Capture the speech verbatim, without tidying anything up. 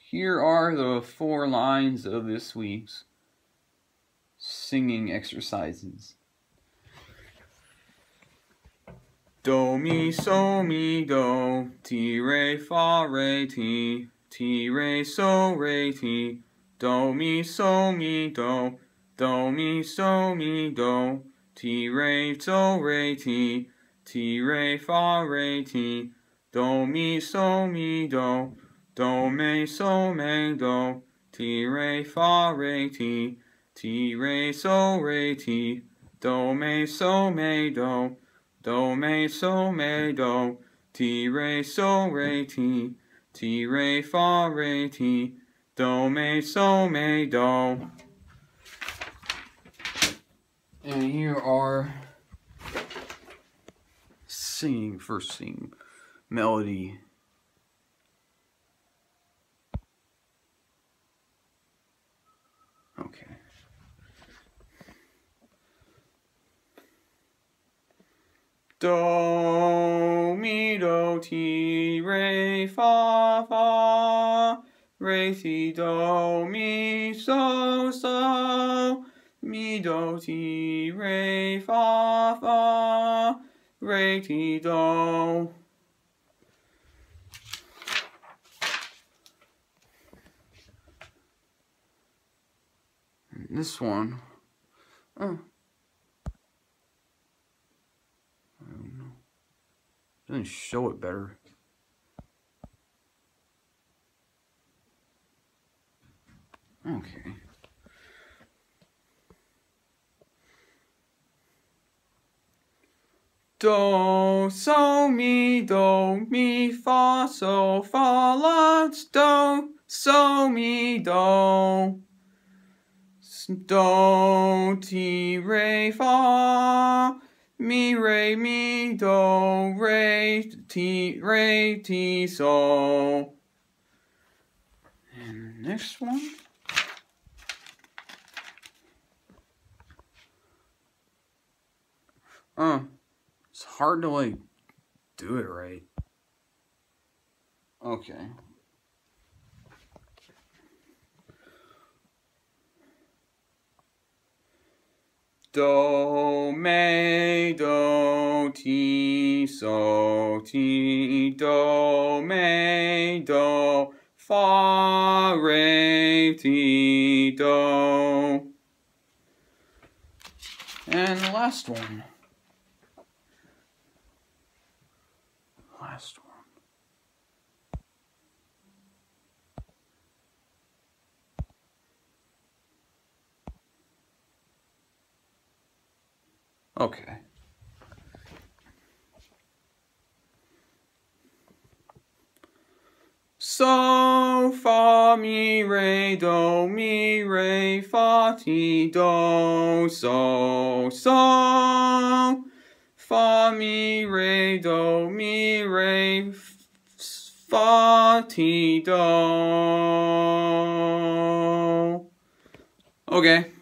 Here are the four lines of this week's singing exercises. Do, mi, so, mi, do, ti, re, fa, re, ti, ti, re, so, re, ti, do, mi, so, mi, do, do, mi, so, mi, do, ti, re, so, re, ti, ti, re, fa, re, ti, do, mi, so, mi, do, do, me, so, me, do, ti, re, fa, re, ti, ti, re, so, re, ti, do, me, so, me, do, do, me, so, me, do, ti, re, so, re, ti, ti, re, fa, re, ti, do, me, so, me, do. And here are singing, first sing melody. Okay. Do, mi, do, ti, re, fa, fa, re, ti, do, mi, so, so, mi, do, ti, re, fa, fa, re, ti, do. And this one, oh. Doesn't show it better. Okay. Do, so, mi, do, mi, fa, so, fa, la, do, so, mi, do. Do, ti, re, fa, mi, re, mi, do, re, ti, re, ti, so. And the next one. Uh, it's hard to, like, do it right. Okay. Do, me, do, ti, so, ti, do, me, do, fa, re, ti, do. And the last one. Last one. Okay. So, fa, mi, re, do, mi, re, fa, ti, do, so, so, fa, mi, re, do, mi, re, fa, ti, do. Okay.